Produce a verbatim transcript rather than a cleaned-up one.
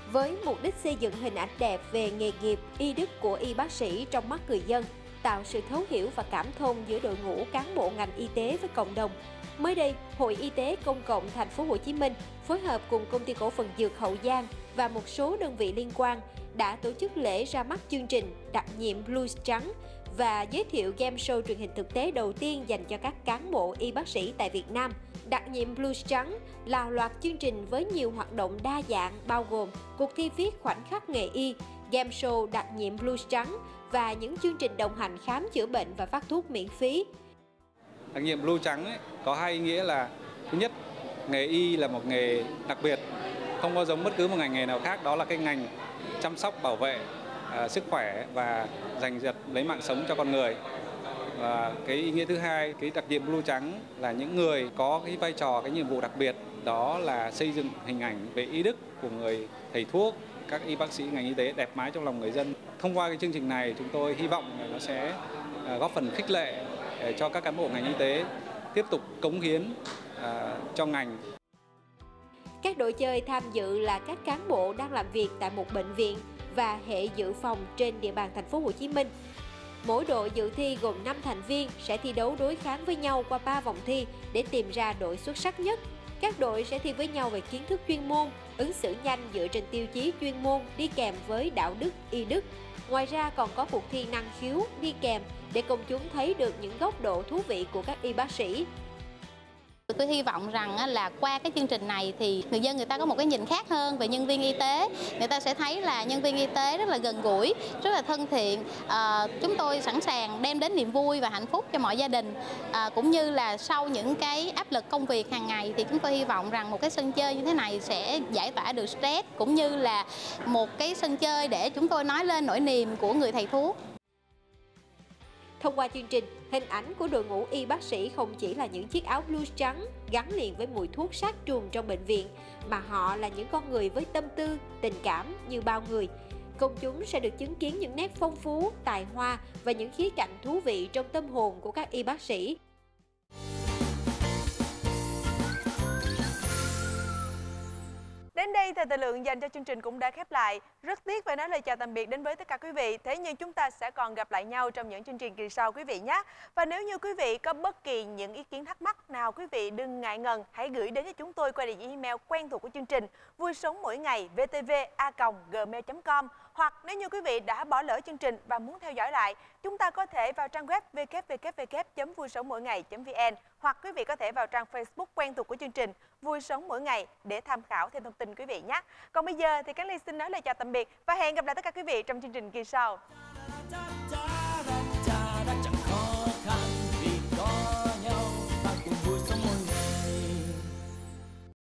với mục đích xây dựng hình ảnh đẹp về nghề nghiệp y đức của y bác sĩ trong mắt người dân, tạo sự thấu hiểu và cảm thông giữa đội ngũ cán bộ ngành y tế với cộng đồng. Mới đây, Hội Y tế Công cộng Thành phố Hồ Chí Minh phối hợp cùng Công ty Cổ phần Dược Hậu Giang và một số đơn vị liên quan đã tổ chức lễ ra mắt chương trình đặc nhiệm Blues trắng và giới thiệu game show truyền hình thực tế đầu tiên dành cho các cán bộ y bác sĩ tại Việt Nam. Đặc nhiệm Blues trắng là loạt chương trình với nhiều hoạt động đa dạng bao gồm cuộc thi viết khoảnh khắc nghề y, game show đặc nhiệm Blues trắng và những chương trình đồng hành khám chữa bệnh và phát thuốc miễn phí. Đặc nhiệm Blue trắng ấy, có hai ý nghĩa là: thứ nhất, nghề y là một nghề đặc biệt, không có giống bất cứ một ngành nghề nào khác, đó là cái ngành chăm sóc bảo vệ uh, sức khỏe và giành giật lấy mạng sống cho con người. Và cái ý nghĩa thứ hai, cái đặc nhiệm Blue trắng là những người có cái vai trò, cái nhiệm vụ đặc biệt, đó là xây dựng hình ảnh về y đức của người thầy thuốc, các y bác sĩ ngành y tế đẹp mái trong lòng người dân. Thông qua cái chương trình này, chúng tôi hy vọng là nó sẽ uh, góp phần khích lệ để cho các cán bộ ngành y tế tiếp tục cống hiến uh, cho ngành. Các đội chơi tham dự là các cán bộ đang làm việc tại một bệnh viện và hệ dự phòng trên địa bàn thành phố Hồ Chí Minh. Mỗi đội dự thi gồm năm thành viên sẽ thi đấu đối kháng với nhau qua ba vòng thi để tìm ra đội xuất sắc nhất. Các đội sẽ thi với nhau về kiến thức chuyên môn, ứng xử nhanh dựa trên tiêu chí chuyên môn đi kèm với đạo đức, y đức. Ngoài ra còn có cuộc thi năng khiếu đi kèm để công chúng thấy được những góc độ thú vị của các y bác sĩ. Tôi hy vọng rằng là qua cái chương trình này thì người dân người ta có một cái nhìn khác hơn về nhân viên y tế. Người ta sẽ thấy là nhân viên y tế rất là gần gũi, rất là thân thiện. À, chúng tôi sẵn sàng đem đến niềm vui và hạnh phúc cho mọi gia đình. À, cũng như là sau những cái áp lực công việc hàng ngày thì chúng tôi hy vọng rằng một cái sân chơi như thế này sẽ giải tỏa được stress, cũng như là một cái sân chơi để chúng tôi nói lên nỗi niềm của người thầy thuốc. Thông qua chương trình, hình ảnh của đội ngũ y bác sĩ không chỉ là những chiếc áo blues trắng gắn liền với mùi thuốc sát trùng trong bệnh viện, mà họ là những con người với tâm tư, tình cảm như bao người. Công chúng sẽ được chứng kiến những nét phong phú, tài hoa và những khía cạnh thú vị trong tâm hồn của các y bác sĩ. Đến đây thì thời lượng dành cho chương trình cũng đã khép lại. Rất tiếc phải nói lời chào tạm biệt đến với tất cả quý vị. Thế nhưng chúng ta sẽ còn gặp lại nhau trong những chương trình kỳ sau quý vị nhé. Và nếu như quý vị có bất kỳ những ý kiến thắc mắc nào, quý vị đừng ngại ngần, hãy gửi đến cho chúng tôi qua địa chỉ email quen thuộc của chương trình vui sống mỗi ngày v t v a còng gmail chấm com. Hoặc nếu như quý vị đã bỏ lỡ chương trình và muốn theo dõi lại, chúng ta có thể vào trang web w w w chấm vui sống mỗi ngày chấm v n, hoặc quý vị có thể vào trang Facebook quen thuộc của chương trình Vui sống mỗi ngày để tham khảo thêm thông tin quý vị nhé. Còn bây giờ thì Cánh Ly xin nói lời chào tạm biệt và hẹn gặp lại tất cả quý vị trong chương trình kỳ sau.